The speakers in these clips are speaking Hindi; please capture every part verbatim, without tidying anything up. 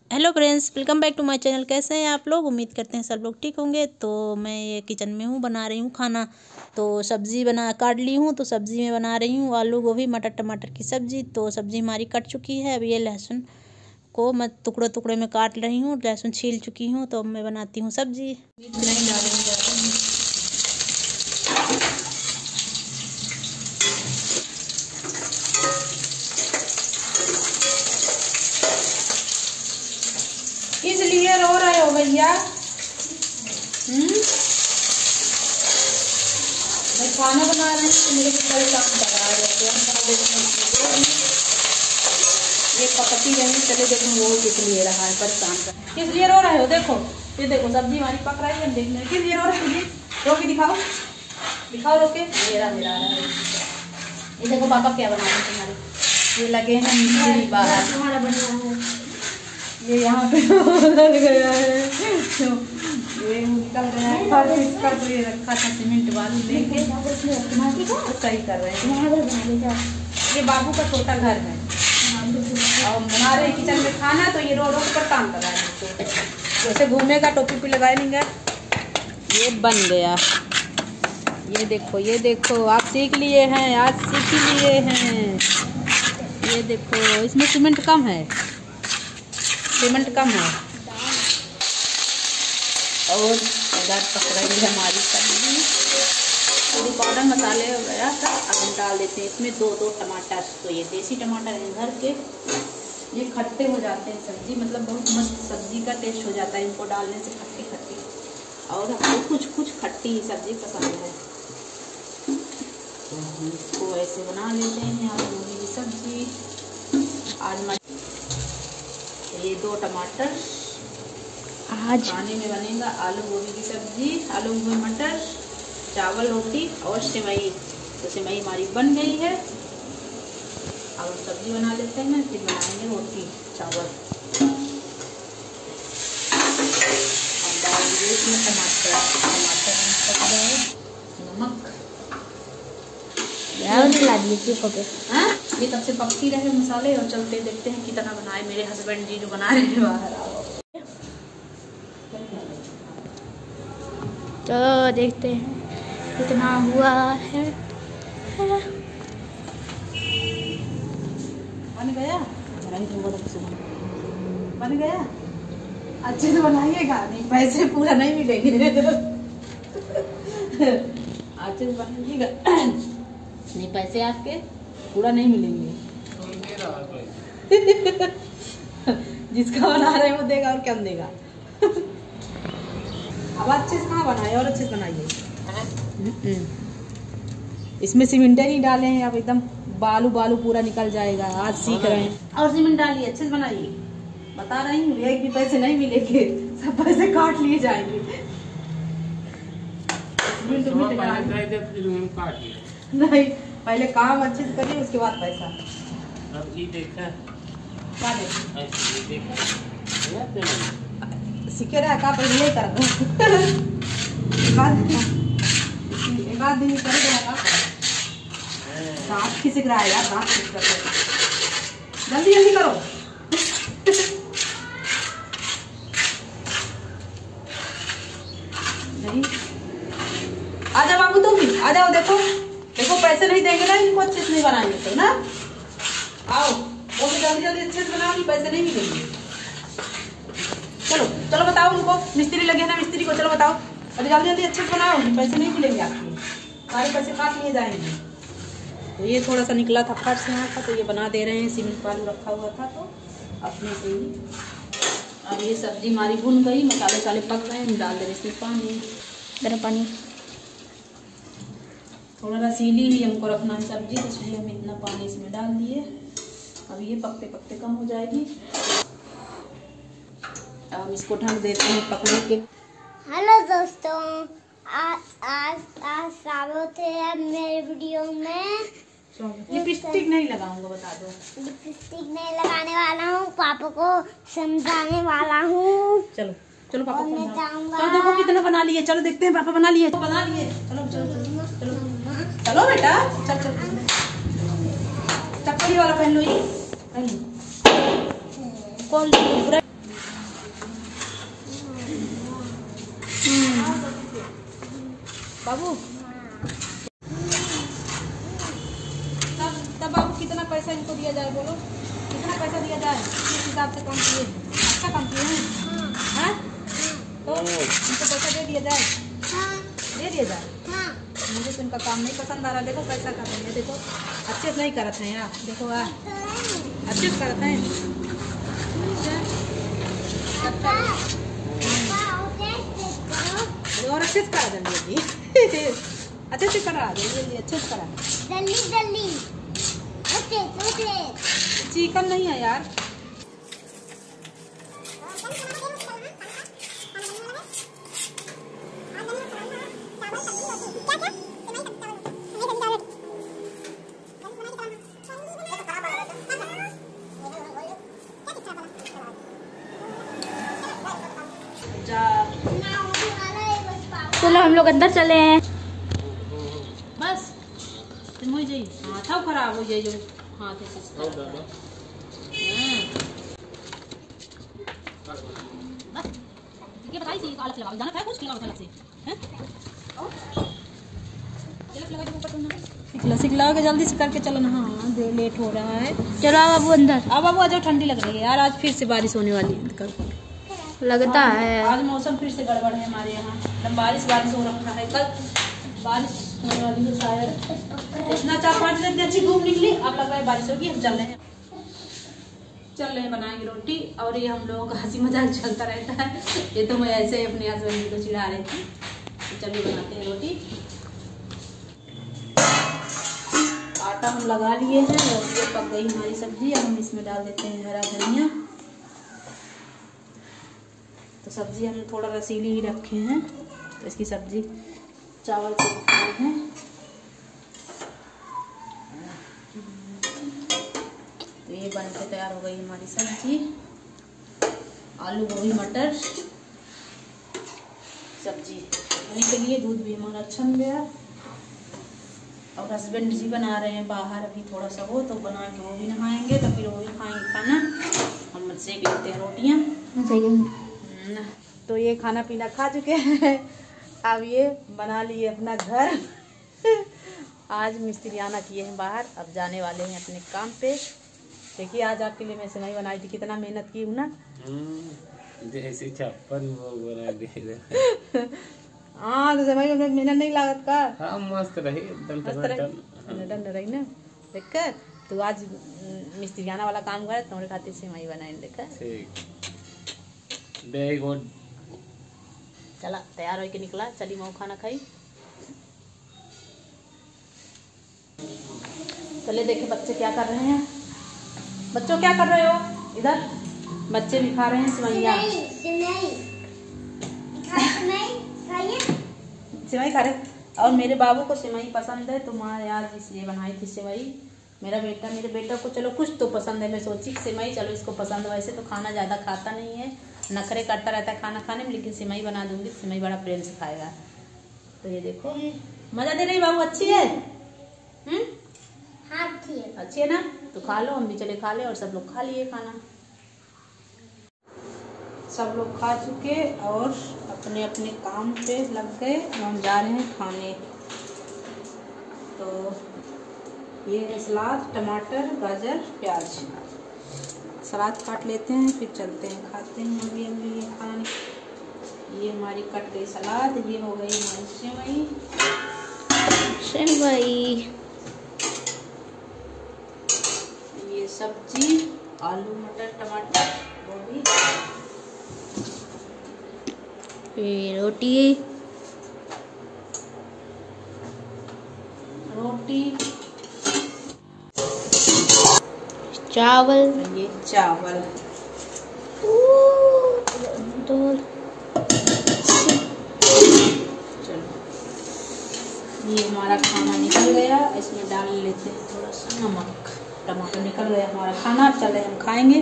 Hello friends, welcome back to my channel. कैसे हैं आप लोग? उम्मीद करते हैं सब लोग ठीक होंगे। तो मैं ये किचन में हूँ, बना रही हूँ खाना। तो सब्ज़ी बना काट ली हूँ, तो सब्ज़ी में बना रही हूँ आलू गोभी मटर टमाटर की सब्ज़ी। तो सब्ज़ी हमारी कट चुकी है। अब ये लहसुन को मैं टुकड़े टुकड़े में काट रही हूँ, लहसुन छील चुकी हूँ। तो अब मैं बनाती हूँ सब्ज़ी। नहीं डालेंगे, इसलिए रो रहे हो भैया? हम्म मैं खाना बना रही हूँ तो मेरे को कल काम करा रहे ये पकती रही। चले देखो वो किस लिए रहा है, परेशान कर किस लिए रो रहे हो? देखो ये देखो सब्जी हमारी पक रही है, देखने किस लिए रो रहे हो? रो के दिखाओ दिखाओ, रो के। मेरा मेरा रहा है। ये देखो पापा क्या बना रहे तुम्हारे। ये लगे हैं मिस्त्री बाहर, तुम्हारा बना है ये यहाँ पे गया है, ये निकल गया है फर्श इसका। तो ये रखा था सीमेंट बालू लेके, सही कर रहे हैं। ये बाबू का छोटा घर है और बना रहे किचन में खाना। तो ये रो रो कर काम कर रहा है। जैसे घूमेगा टोपी पे लगाए नहीं गया। ये बन गया। ये देखो ये देखो, आप सीख लिए हैं, आज सीख लिए हैं। ये देखो इसमें सीमेंट कम है, सीमेंट कम है। और इधर पक रही है हमारी सब्जी। थोड़ी पाउडर मसाले हो गया था, अब हम डाल देते हैं इसमें दो दो टमाटर। तो ये देसी टमाटर हैं घर के, ये खट्टे हो जाते हैं सब्जी, मतलब बहुत मस्त सब्जी का टेस्ट हो जाता है इनको डालने से, खट्टी खट्टी। और हमको कुछ कुछ खट्टी सब्जी पसंद है, तो हम इसको ऐसे बना लेते हैं आलू गोभी की सब्जी। आज मैं ये दो टमाटर आज खाने में बनेगा आलू गोभी की सब्जी, आलू गोभी मटर चावल रोटी और सेवई। तो सेवई हमारी बन गई है। अब हम सब्जी बना लेते हैं, फिर बनाएंगे रोटी चावल। अब डालेंगे इसमें टमाटर, टमाटर पक गए, नमक हाँ ये तब से पकती रहे मसाले। और चलते देखते हैं कितना बनाए मेरे हस्बैंड जी जो बना रहे हैं बाहर। तो देखते हैं कितना हुआ है। बन गया, बन गया। अच्छे से बनाइएगा, नहीं पैसे पूरा नहीं मिलेंगे। अच्छे से बनाइएगा, नहीं पैसे आपके पूरा नहीं मिलेंगे। जिसका बना रहे वो देगा और क्या देगा। अब अच्छे से कहाँ बनाए, और अच्छे से बनाइए। इसमें सीमेंट नहीं डाले हैं, अब एकदम बालू बालू पूरा निकल जाएगा। आज सीख रहे हैं। और सीमेंट डालिए, अच्छे से बनाइए। बता रही हूँ एक भी पैसे नहीं मिलेंगे, सब पैसे काट लिए जाएंगे। नहीं पहले काम अच्छे से करिए, उसके बाद पैसा। अब ये देखा सीखे रहा का पहले यही कर बात दिन करेगा। दांत खिसक रहा है यार, दांत खिसक रहा है। जल्दी जल्दी करो। नहीं आ जाओ बाबू, तुम भी आ जाओ। देखो देखो पैसे नहीं देंगे ना इनको अच्छे से नहीं बनाएंगे तो ना। आओ वो भी जल्दी जल्दी अच्छे से बनाओ, पैसे नहीं मिलेंगे। चलो चलो बताओ उनको, मिस्त्री लगे ना मिस्त्री को, चलो बताओ। अरे जल्दी जल्दी अच्छे से बनाओ, पैसे नहीं मिलेंगे आपको, सारे पैसे काट लिए जाएंगे। तो ये थोड़ा सा निकला था फर्श यहाँ का, तो ये बना दे रहे हैं। सीमेंट बालू रखा हुआ था तो अपने से ही। अब ये सब्जी हमारी भुन गई, मसाले साले पक गए, हम डाल दे रहे इसमें पानी, गर्म पानी। थोड़ा रसीली ही हमको रखना है सब्जी, तो इसलिए हम इतना पानी इसमें डाल दिए। अब ये पकते पकते कम हो जाएगी। अब हम इसको ढक देते हैं पकने के। हेलो दोस्तों, आज आज आज स्वागत है मेरे वीडियो में। लिपस्टिक नहीं लगाऊंगा, बता दो। लिपस्टिक नहीं लगाने वाला हूँ, पापा को समझाने वाला हूँ। चलो चलो पापा को समझाऊंगा। चलो देखो कितना बना लिए, चलो देखते हैं पापा बना लिए, बना लिए। चलो चलो चलो चलो चलो बेटा, चल चल चप्पली वाला पहन लो, ये पहन लो। कौन बाबू तब तब बाबू कितना पैसा इनको दिया जाए, बोलो कितना पैसा दिया जाए? किस हिसाब से काम किए, अच्छा काम किए हैं हाँ? तो इनको पैसा दे दिया जाए, दे दिया जाए। मुझे तो इनका काम नहीं पसंद आ रहा। देखो पैसा कर रहे हैं, देखो अच्छे से नहीं करते हैं यार, देखो यार अच्छे से करते हैं। और अच्छे से करा जल्दी अच्छे से करा जल्दी अच्छे से करा जल्दी जल्दी। Okay okay. चिकन नहीं है यार। चलो हम लोग अंदर चले हैं। बस तुम हो जाइए। हाँ था खराब हो जाए जो हाथ से ये बताइए सी अलग लगाओ जाना है कुछ खिलाओ अलग से हैं अलग लगा दो ऊपर तुम सिखला सिखला के जल्दी से करके चलो ना। हाँ दे लेट हो रहा है। चलो अब बाबू अंदर। अब बाबू आज ठंडी लग रही है यार, आज फिर से बारिश होने वाली है कल लगता हाँ, है आज मौसम फिर से गड़बड़ है हमारे यहाँ। एकदम बारिश बारिश हो रखा है, कल बारिश होने वाली है शायद। इतना चार पाँच दिन अच्छी धूप निकली, अब लग रहा है बारिश होगी। हम चल रहे हैं चल रहे हैं बनाएंगे रोटी। और ये हम लोगों का हंसी मजाक चलता रहता है। ये तो मैं ऐसे ही अपने हस्बैंड को चिढ़ा रही थी। तो चलिए बनाते हैं रोटी। आटा हम लगा लिए हैं और ये पक गई हमारी सब्जी। अब हम इसमें डाल देते हैं हरा धनिया। तो सब्जी हम थोड़ा रसीली ही रखे हैं, तो इसकी सब्जी चावल से खाए हैं। तो ये बन के तैयार हो गई हमारी सब्जी। आलू गोभी मटर सब्जी खाने के लिए। दूध भी हमारा छन गया और हस्बैंड जी बना रहे हैं बाहर अभी थोड़ा सा हो, तो बना के वो भी नहाएंगे तो फिर वो भी खाएंगे खाना। हम सेक लेते हैं रोटियाँ। तो ये खाना पीना खा चुके हैं, अब ये बना लिए अपना घर। आज मिस्त्री आना किए हैं बाहर, अब जाने वाले हैं अपने काम पे। देखिए आज आपके लिए मैं सेवई बनाई थी, कितना मेहनत की हूँ ना। जैसे छप्पन वो बना दे। हाँ तो सेवई में मेहनत नहीं लागत का। हाँ मस्त रही एकदम टन रही ना देख कर। तो आज मिस्त्री आना वाला काम करे, तुम्हारे खातिर सेवई बनाए देखा। Very good. चला तैयार होके निकला, चली मऊ खाना खाई। चले देखे बच्चे क्या कर रहे हैं। बच्चों क्या कर रहे हो इधर? बच्चे भी खा रहे हैं सेवैया। सेवई खा रहे। और मेरे बाबू को सेवई पसंद है, तो माँ यार इसलिए बनाई थी सेवई। मेरा बेटा मेरे बेटा को चलो कुछ तो पसंद है, मैं सोची सेवई चलो इसको पसंद है। वैसे तो खाना ज़्यादा खाता नहीं है, नखरे करता रहता है खाना खाने में, लेकिन सेवई बना दूंगी तो सेवई बड़ा प्रेम से खाएगा। तो ये देखो मज़ा दे रही बाबू, अच्छी है हम्म हाँ अच्छी है। अच्छी है ना, तो खा लो, हम भी चले खा ले। और सब लोग खा लिए खाना, सब लोग खा चुके और अपने अपने काम पे लग गए। हम जा रहे हैं खाने। तो ये है सलाद, टमाटर, गाजर, प्याज। सलाद काट लेते हैं फिर चलते हैं खाते हैं। अभी हम ये खाना ये हमारी कट गई सलाद, ये हो गई हमारी सेवई सेवई ये सब्जी, आलू मटर टमाटर गोभी, फिर रोटी रोटी चावल, ये चावल। तो चलो ये हमारा खाना निकल गया, इसमें डाल लेते हैं थोड़ा सा नमक। टमाटर निकल गया हमारा खाना, अब चले हम खाएंगे।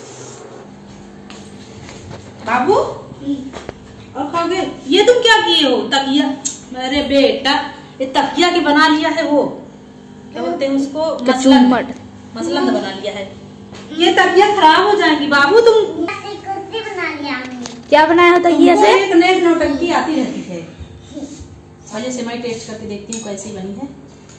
बाबू और खाओगे? ये तुम क्या किए हो? तकिया, अरे बेटा ये तकिया के बना लिया है, वो क्या बोलते हैं उसको, मसलन मसलन बना लिया है। ये तकिया खराब हो जाएंगी बाबू। तुम कुर्सी बना लिया हमने। क्या बनाया होता ये से? एक नई नौटंकी आती रहती है। पहले सेवई टेस्ट करके देखती हूँ कैसी बनी है।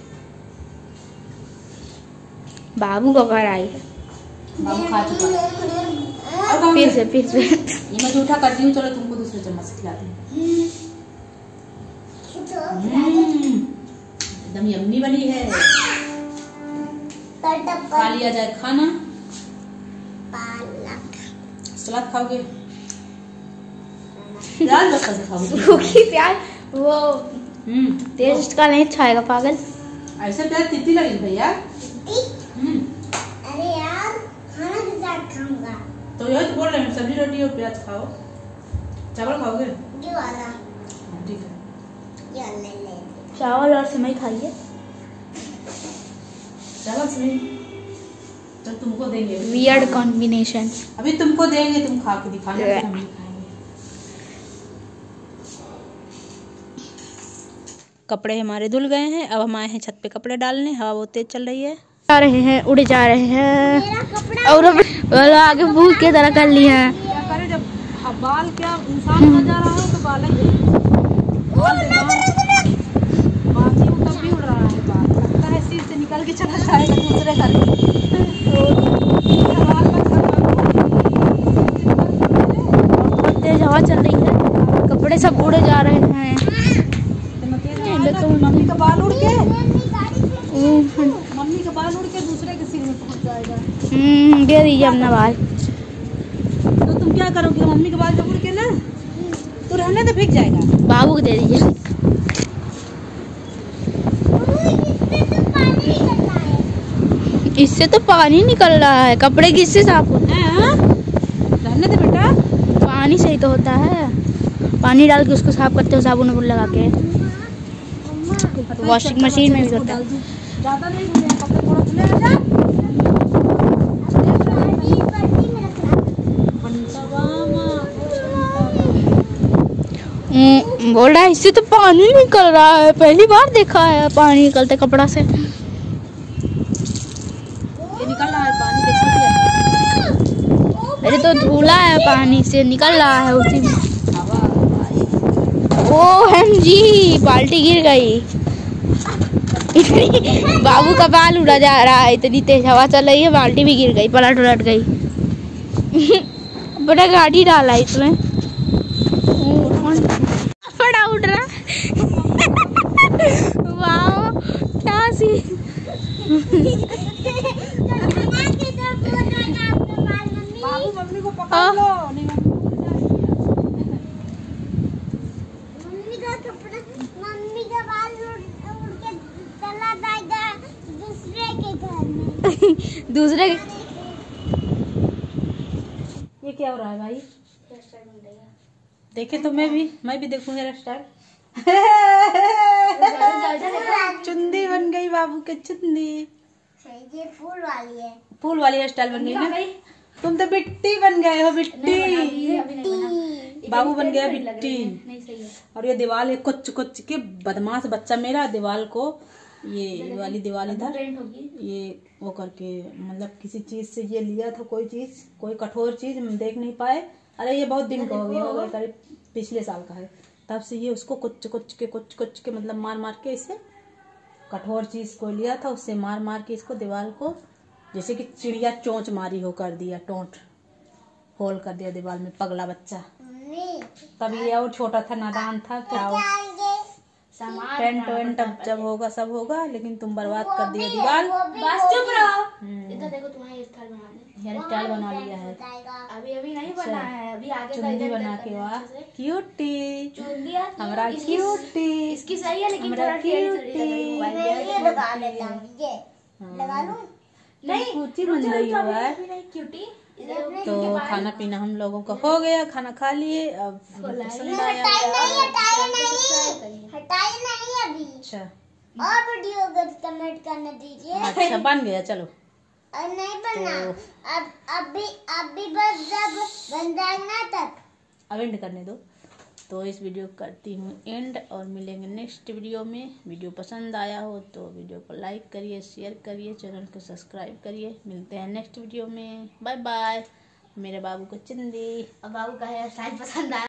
बाबू को घर आई है, बाबू खा चुका है। फिर से फिर से ये मैं जूठा करती हूँ। चलो तुमको दूसरे चम्मच से खिलाती हूँ। एकदम यम्मी बनी है। खा लिया जाए खाना। सलाद खाओगे? प्याज बस कैसे खाओगे? सूखी प्याज वो हम्म टेस्ट का नहीं खाएगा पागल। ऐसे प्याज तीती लगेगी भैया। हम्म अरे यार खाना के साथ खाऊंगा। तो यही तो बोल रहे हैं, सब्जी रोटी और प्याज खाओ। चावल खाओगे? ये वाला ठीक है। ये ले ले चावल और सेवई खाइए। चावल से तो तुमको देंगे। Weird combination. अभी तुमको देंगे, तुम खा के दिखाना फिर हम भी खाएंगे। कपड़े हमारे धुल गए हैं। अब हम आए हैं छत पे कपड़े डालने। हवा बहुत तेज चल रही है। जा रहे हैं, उड़े जा रहे हैं और अब आगे भूख की तरह कर लिए हैं। क्या करे जब बाल क्या इंसान का जा रहा हो तो बाल ही बाकी तब भी उड़ रहा है। बाल लगता है सिर से निकल के चला जाएगा दूसरे घर बहुत तेज हवा चल रही है, कपड़े सब उड़े जा रहे हैं। मम्मी का बाल उड़ के मम्मी का बाल उड़ के दूसरे के सिर में पहुंच जाएगा। हम्म दे दीजिए अपना बाल। तो तुम क्या करोगे? मम्मी का बाल जब उड़ के ना तो रहने तो भीग जाएगा। बाबू को दे दीजिए। इससे तो पानी निकल रहा है, कपड़े किससे साफ होते हैं? रहने दे बेटा। पानी सही तो होता है, पानी डाल के उसको साफ करते हो साबुन वाबुन लगा के। वॉशिंग मशीन में भी होता है। ज्यादा नहीं धुले कपड़े, थोड़ा धुले आ जा। बोल रहा है इससे तो पानी निकल रहा है, पहली बार देखा है पानी निकलते कपड़ा से। ये निकल रहा है पानी, देखो। अरे तो धुला है पानी से निकल रहा है उसी में। ओ एम जी बाल्टी गिर गई। बाबू का बाल उड़ा जा रहा है, इतनी तेज हवा चल रही है, बाल्टी भी गिर गई, पलट उलट गई। बड़ा गाड़ी डाला इसमें, बड़ा उड़ रहा। वाह क्या सी। बाबू मम्मी को पकड़ लो। मम्मी का कपड़ा, मम्मी का बाल उड़ उड़ के चला जाएगा दूसरे के घर में। दूसरे ये क्या हो रहा है भाई? देखे तो मैं भी मैं भी देखूं हेयर स्टाइल। चुंदी बन गई बाबू के, चुंदी। ये फूल वाली है, फूल वाली हेयर स्टाइल बन गई ना। तुम तो बिट्टी बन गए हो, बिट्टी। बाबू बन गया बिट्टी। और ये दीवार है कुछ कुछ के बदमाश बच्चा मेरा दीवार को ये वाली दीवार इधर ये वो करके मतलब किसी चीज से ये लिया था, कोई चीज कोई कठोर चीज हम देख नहीं पाए। अरे ये बहुत दिन का हो गया, हो गया करीब पिछले साल का है। तब से ये उसको कुछ कुछ के कुछ कुछ के मतलब मार मार के इसे कठोर चीज को लिया था, उससे मार मार के इसको दीवार को जैसे कि चिड़िया चोंच मारी हो कर दिया, टोंट होल कर दिया दीवार में, पगला बच्चा। तब ये और छोटा था, नादान था, क्या पेंट वेंट अब जब होगा सब होगा, लेकिन तुम बर्बाद कर दिया दीवार। बस चुप रहो। इधर देखो तुम्हारी स्टाइल बना दे। हेयर स्टाइल बना लिया है, अभी अभी नहीं बना है, अभी आगे चुन्नी बना के। वाह क्यूटी, चुन्नी हमारा क्यूटी। इसकी सही है लेकिन थोड़ा क्यूटी लगा लेता हूं, ये लगा लूं। नहीं कुची बन गई हो यार। क्यूटी तो खाना पीना हम लोगों का हो गया, खाना खा लिए। अब पसंद आया। हटाई नहीं अभी। अच्छा और वीडियो कमेंट करने दीजिए। अच्छा बन गया, चलो। और नहीं बना तो, अब अभी अभी बस जब बन जाएगा ना तब अब एंड करने दो। तो इस वीडियो को करती हूँ एंड और मिलेंगे नेक्स्ट वीडियो में। वीडियो पसंद आया हो तो वीडियो को लाइक करिए, शेयर करिए, चैनल को सब्सक्राइब करिए। मिलते हैं नेक्स्ट वीडियो में। Bye bye. मेरे बाबू को चिंदी। अब बाबू का हेयर स्टाइल पसंद आया।